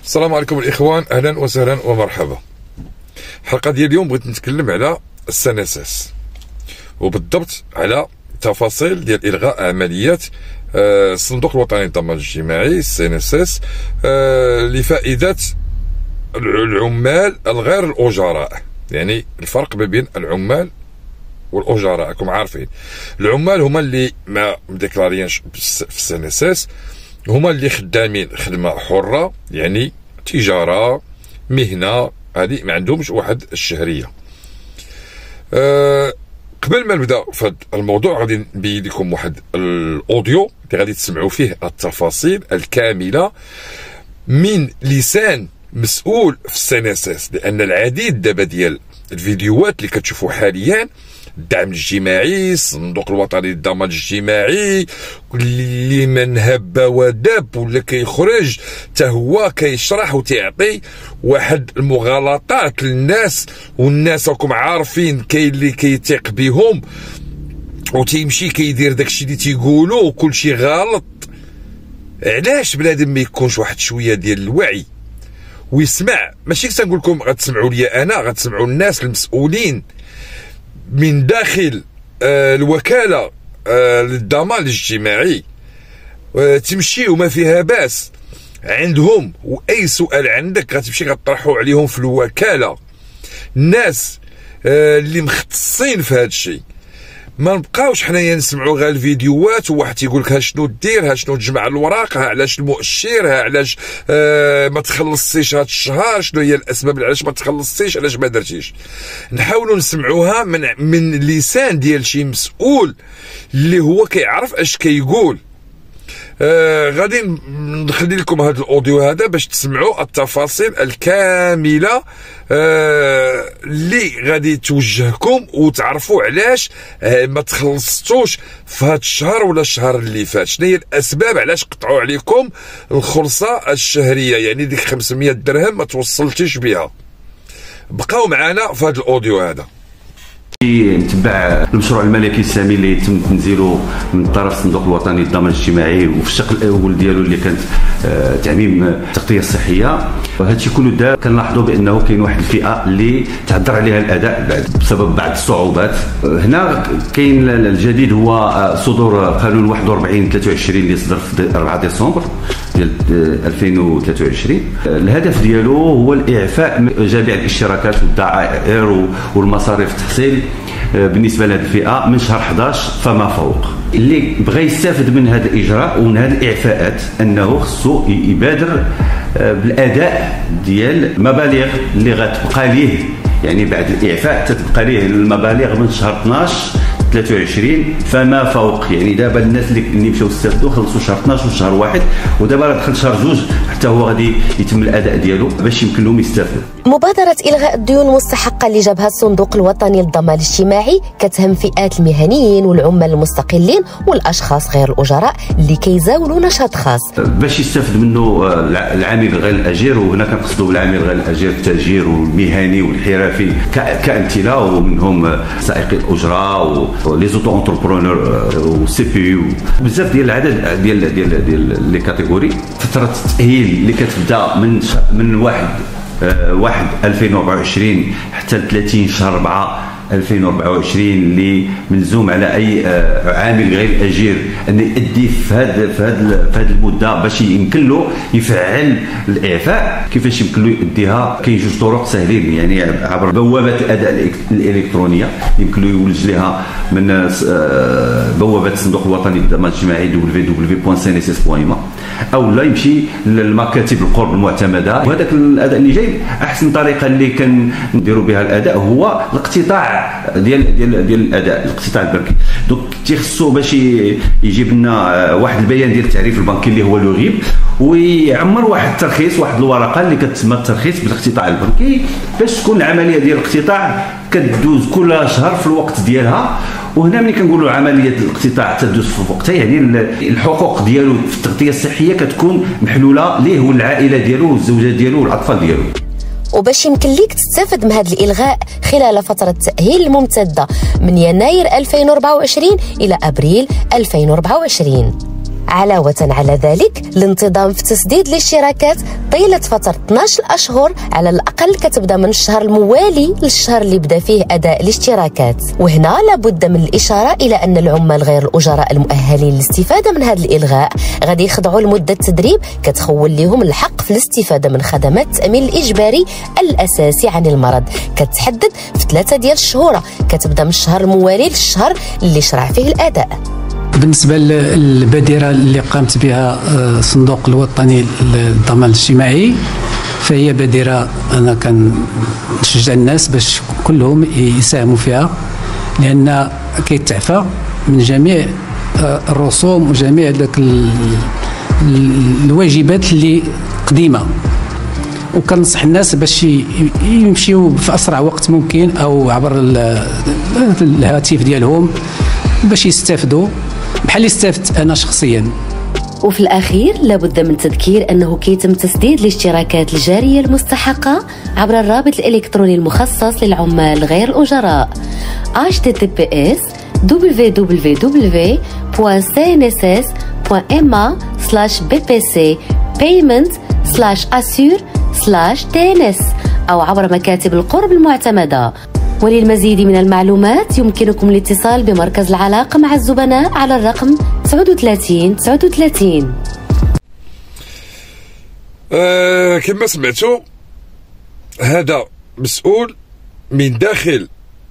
السلام عليكم الاخوان، اهلا وسهلا ومرحبا. الحلقه ديال اليوم بغيت نتكلم على السنسس وبالضبط على تفاصيل ديال الغاء عمليات الصندوق الوطني للضمان الاجتماعي السنسس لفائده العمال الغير الاجراء. يعني الفرق ما بين العمال والاجراء راكم عارفين. العمال هما اللي ما مديكلاريينش في السنسس، هما اللي خدامين خدمه حره، يعني تجاره مهنه، هذه ما عندهمش واحد الشهريه. قبل ما نبدا في هذا الموضوع غادي نبين لكم واحد الاوديو اللي غادي تسمعوا فيه التفاصيل الكامله من لسان مسؤول في السنسس، لان العديد دابا ديال الفيديوهات اللي كتشوفوا حاليا الدعم الاجتماعي، الصندوق الوطني للضمان الاجتماعي، اللي من هب ودب ولا كيخرج حتى هو كيشرح وتيعطي واحد المغالطات للناس، والناس راكم عارفين كاين اللي كيثيق بهم وتيمشي كيدير داكشي اللي تيقولوا وكلشي غلط. علاش بنادم ما يكونش واحد شويه ديال الوعي ويسمع؟ ماشي كنقول لكم غتسمعوا لي انا، غتسمعوا الناس المسؤولين من داخل الوكالة للضمان الاجتماعي. تمشي وما فيها باس عندهم، واي سؤال عندك غتمشي غطرحوا عليهم في الوكالة الناس اللي مختصين في هذا الشيء. ما نبقاوش حنايا نسمعوا غير الفيديوهات وواحد تيقول لك ها شنو دير، ها شنو تجمع الوراق، ها علاش المؤشر، ها علاش ما تخلصتيش هذا الشهر، شنو هي الاسباب علاش ما تخلصتيش، علاش ما درتيش. نحاولوا نسمعوها من لسان ديال شي مسؤول اللي هو كيعرف اش كيقول. غادي نخلي لكم هذا الاوديو هذا باش تسمعوا التفاصيل الكامله اللي غادي توجهكم وتعرفوا علاش ما تخلصتوش في هذا الشهر ولا الشهر اللي فات، شنو هي الاسباب علاش قطعوا عليكم الخلصه الشهريه، يعني ديك 500 درهم ما توصلتيش بها. بقاو معنا في هذا الاوديو هذا. نتبع المشروع الملكي السامي اللي تم تنزيله من طرف الصندوق الوطني للضمان الاجتماعي، وفي الشق الاول ديالو اللي كانت تعميم التغطيه الصحيه. وهذا الشيء كله دار كنلاحظوا بانه كاين واحد الفئه اللي تعذر عليها الاداء بسبب بعض الصعوبات. هنا كاين الجديد هو صدور قانون 41/23 اللي صدر في 4 ديسمبر ديال 2023. الهدف ديالو هو الاعفاء من جميع الاشتراكات والدعائر والمصاريف التحصيل بالنسبه لهذه الفئه من شهر 11 فما فوق. اللي بغى يستافد من هذا الاجراء ومن هذه الاعفاءات انه خصو يبادر بالاداء ديال المبالغ اللي غتبقى ليه، يعني بعد الاعفاء تتبقى ليه المبالغ من شهر 12 23 فما فوق. يعني دابا الناس اللي مشاو استافدوا خلصوا شهر 12 وشهر 1، ودابا راه دخل شهر 2 حتى هو غادي يتم الاداء ديالو باش يمكن لهم يستافدوا. مبادرة إلغاء الديون المستحقة اللي جابها الصندوق الوطني للضمان الاجتماعي كتهم فئات المهنيين والعمال المستقلين والأشخاص غير الأجراء اللي كيزاولوا نشاط خاص. باش يستافد منه العامل غير الأجير، وهنا كنقصدوا بالعامل غير الأجير التاجير والمهني والحرفي كأمثلة، ومنهم سائقي الأجرة ولي زوتو اونتربرونور والسي بي يو، بزاف ديال العدد ديال لي كاتيجوري. فترة التأهيل اللي كتبدا من 1 2024 حتى 30 شهر 4 2024 اللي ملزوم على اي عامل غير اجير ان يؤدي في هذه المده باش يمكن له يفعل الاعفاء. كيفاش يمكن له يؤديها؟ كاين جوج طرق سهلين، يعني عبر بوابه الاداء الالكترونيه يمكن له يولج لها من بوابه الصندوق الوطني للضمان الاجتماعي www.cnss.ima، او لا يمشي للمكاتب القرب المعتمده. وهذاك الاداء اللي جاي احسن طريقه اللي كنديروا بها الاداء هو الاقتطاع ديال الاداء، الاقتطاع البنكي. دونك تيخصو باش يجيب لنا واحد البيان ديال التعريف البنكي اللي هو لو غيب، ويعمر واحد الترخيص، واحد الورقه اللي كتسمى الترخيص بالاقتطاع البنكي، باش تكون العمليه ديال الاقتطاع كدوز كل شهر في الوقت ديالها. وهنا ملي كنقولوا عمليه الاقتطاع تدوز في وقتها، يعني الحقوق ديالو في التغطيه الصحيه كتكون محلوله ليه والعائله ديالو والزوجه ديالو والاطفال ديالو. وباش يمكن ليك تستافد من هذا الإلغاء خلال فترة التأهيل الممتدة من يناير 2024 إلى أبريل 2024. علاوة على ذلك الانتظام في تسديد الاشتراكات طيلة فترة 12 أشهر على الأقل كتبدا من الشهر الموالي للشهر اللي بدا فيه أداء الاشتراكات. وهنا لابد من الإشارة إلى أن العمال غير الأجراء المؤهلين للاستفادة من هذا الإلغاء غادي يخضعوا لمدة تدريب كتخول لهم الحق في الاستفادة من خدمات التأمين الإجباري الأساسي عن المرض، كتحدد في 3 ديال الشهور كتبدا من الشهر الموالي للشهر اللي شرع فيه الأداء. بالنسبة للبادرة اللي قامت بها الصندوق الوطني للضمان الاجتماعي، فهي بادرة أنا كنشجع الناس باش كلهم يساهموا فيها، لأن كيتعفى من جميع الرسوم وجميع داك الواجبات اللي قديمة، وكنصح الناس باش يمشيو في أسرع وقت ممكن أو عبر الهاتف ديالهم باش يستافدوا بحال اللي استفدت أنا شخصيا. وفي الأخير لابد من تذكير أنه كيتم تسديد الاشتراكات الجارية المستحقة عبر الرابط الإلكتروني المخصص للعمال غير الأجراء https://www.cnss.ma/bpc/payment/assure/tns أو عبر مكاتب القرب المعتمدة. وللمزيد من المعلومات يمكنكم الاتصال بمركز العلاقة مع الزبناء على الرقم 39 39. كما سمعتوا هذا مسؤول من داخل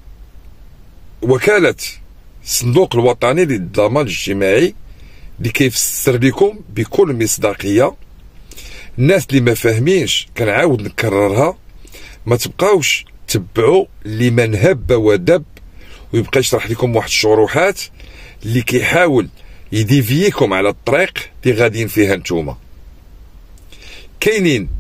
وكالة الصندوق الوطني للضمان الاجتماعي اللي كيفسر لكم بكل مصداقية. الناس اللي ما فاهمينش كنعاود نكررها، ما تبقاوش تبعوا لمن هب ودب ويبقى يشرح لكم واحد الشروحات اللي كيحاول يديفيكم على الطريق اللي غاديين فيها نتوما. كاينين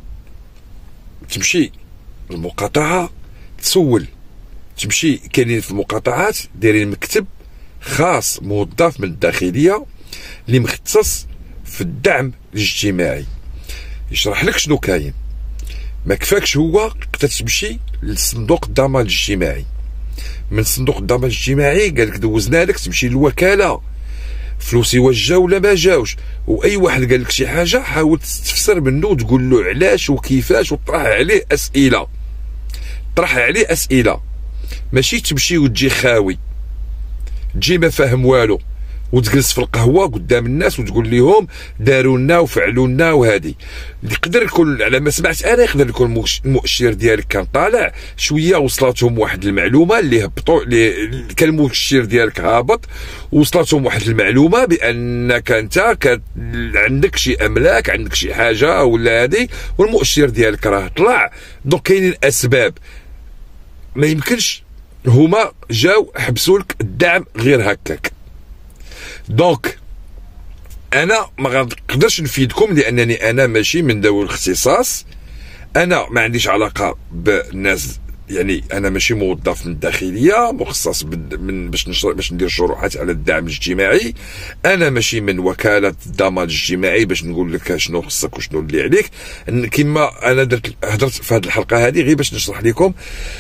تمشي المقاطعة تسول، تمشي كاينين في المقاطعات دايرين مكتب خاص موظف من الداخلية اللي مختص في الدعم الاجتماعي، يشرح لك شنو كاين. ما كفاكش هو قدرت تمشي للصندوق الضمان الاجتماعي، من صندوق الضمان الاجتماعي قال لك دوزنا لك تمشي للوكاله، فلوسي واش جاو ولا ما جاوش، واي واحد قال لك شي حاجه حاول تستفسر منه وتقول له علاش وكيفاش وطرح عليه اسئله. طرح عليه اسئله، ماشي تمشي وتجي خاوي، تجي ما فاهم والو وتجلس في القهوه قدام الناس وتقول لهم داروا لنا وفعلوا لنا. وهذه يقدر يكون على ما سمعت انا يقدر يكون المؤشر ديالك كان طالع شويه، وصلتهم واحد المعلومه اللي هبطوا، اللي كان المؤشر ديالك هابط، وصلتهم واحد المعلومه بانك انت عندك شي املاك، عندك شي حاجه ولا هذه، والمؤشر ديالك راه طلع. دونك كاينين اسباب، ما يمكنش هما جاو حبسوا لك الدعم غير هكاك. دونك انا ما غنقدرش نفيدكم لانني انا ماشي من ذوي الاختصاص، انا ما عنديش علاقه بالناس، يعني انا ماشي موظف من الداخليه مخصص باش ندير شروحات على الدعم الاجتماعي، انا ماشي من وكاله الضمان الاجتماعي باش نقول لك شنو خصك وشنو اللي عليك. كما انا هضرت في هذه الحلقه هذه غير باش نشرح لكم،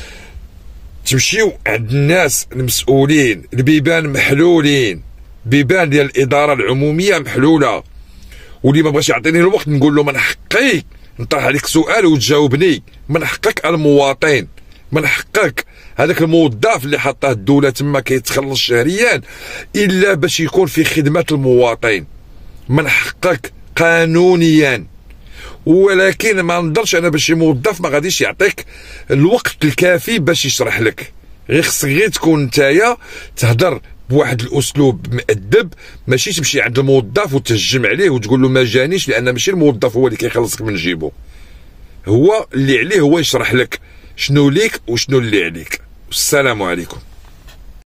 تمشيو عند الناس المسؤولين، البيبان محلولين، بيبان ديال الاداره العموميه محلوله، واللي ما بغاش يعطيني الوقت نقول له من حقي نطرح عليك سؤال وتجاوبني، من حقك المواطن، من حقك هذاك الموظف اللي حطاه الدوله تما كيتخلص شهريا الا باش يكون في خدمه المواطن، من حقك قانونيا. ولكن ما نقدرش انا باش موظف ما غاديش يعطيك الوقت الكافي باش يشرح لك، غير خصك غير تكون نتايا تهضر بواحد الاسلوب مؤدب، ماشي تمشي عند الموظف وتهجم عليه وتقول له ما جانيش، لان ماشي الموظف هو اللي كيخلصك من جيبه، هو اللي عليه هو يشرح لك شنو ليك وشنو اللي عليك. السلام عليكم.